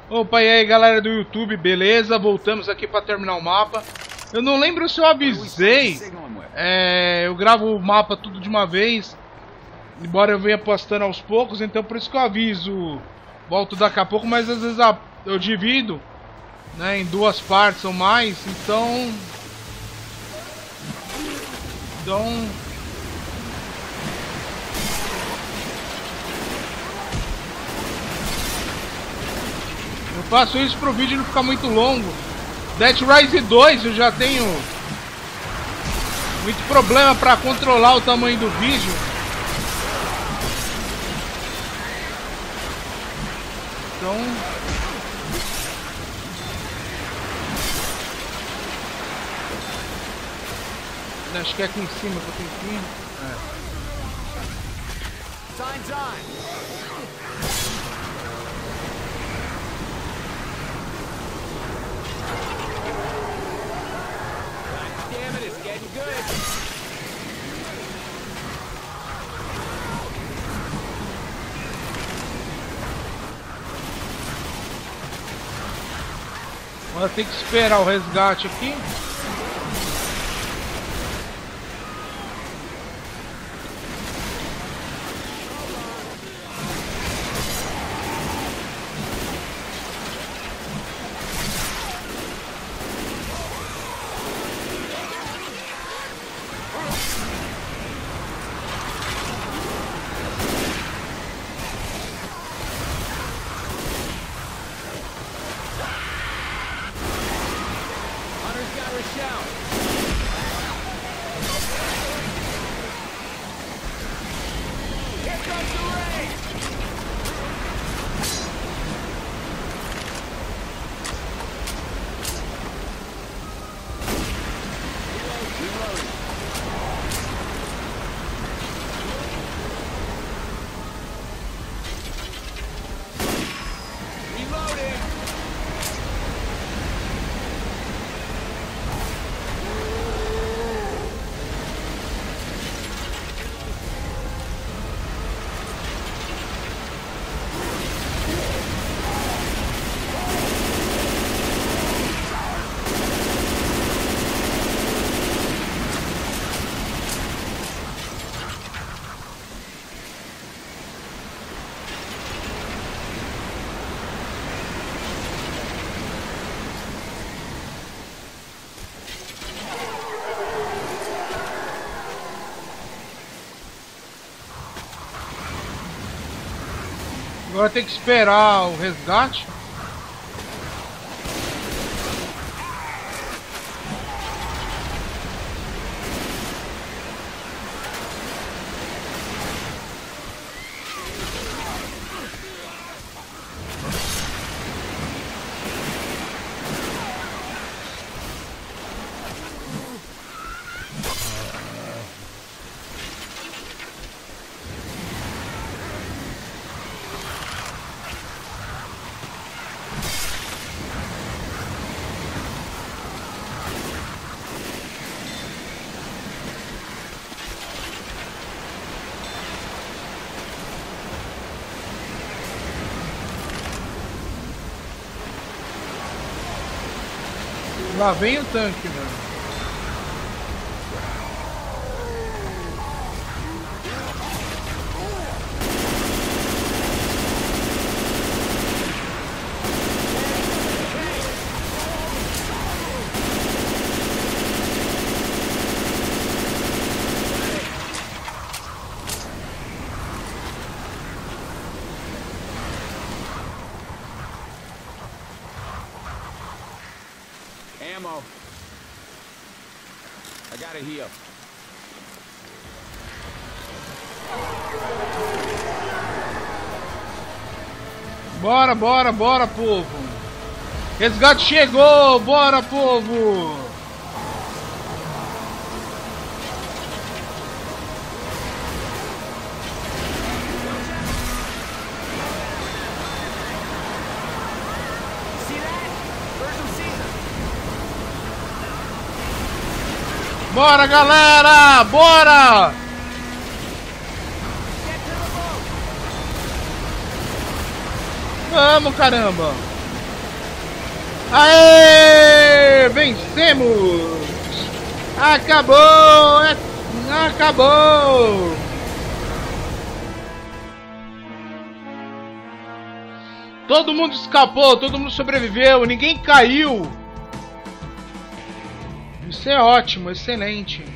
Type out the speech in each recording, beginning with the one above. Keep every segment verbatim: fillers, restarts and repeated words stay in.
Opa, e aí galera do YouTube, beleza? Voltamos aqui para terminar o mapa. Eu não lembro se eu avisei. É, eu gravo o mapa tudo de uma vez, embora eu venha postando aos poucos, então por isso que eu aviso. Volto daqui a pouco, mas às vezes eu divido, né, em duas partes ou mais, então... Então... Eu faço isso pro vídeo não ficar muito longo. Dead Rise dois eu já tenho muito problema para controlar o tamanho do vídeo. Então... Acho que é aqui em cima que eu tenho que ir. É. Signs on. Damn it, it's getting good. Agora tem que esperar o resgate aqui. Agora tem que esperar o resgate. Lá vem o tanque, mano. Ammo. I gotta heal. Bora, bora, bora, povo. Resgate chegou, bora, povo. Bora, galera! Bora! Vamos, caramba! Aê! Vencemos! Acabou! É... Acabou! Todo mundo escapou, todo mundo sobreviveu, ninguém caiu! Isso é ótimo, excelente.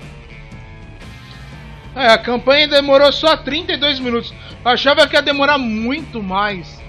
É, a campanha demorou só trinta e dois minutos. Eu achava que ia demorar muito mais.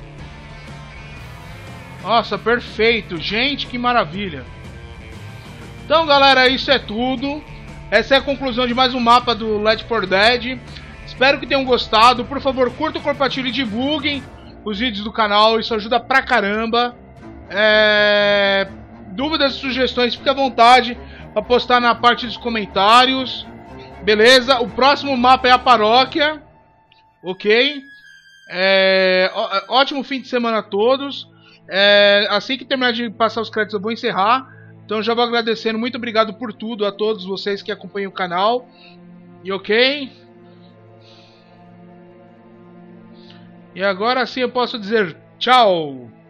Nossa, perfeito. Gente, que maravilha. Então, galera, isso é tudo. Essa é a conclusão de mais um mapa do Left four Dead. Espero que tenham gostado. Por favor, curtam, compartilhem e divulguem os vídeos do canal. Isso ajuda pra caramba. É... Dúvidas e sugestões, fique à vontade para postar na parte dos comentários. Beleza? O próximo mapa é a paróquia. Ok? É... Ótimo fim de semana a todos. É... Assim que terminar de passar os créditos eu vou encerrar. Então já vou agradecendo. Muito obrigado por tudo a todos vocês que acompanham o canal. E ok? E agora sim eu posso dizer tchau.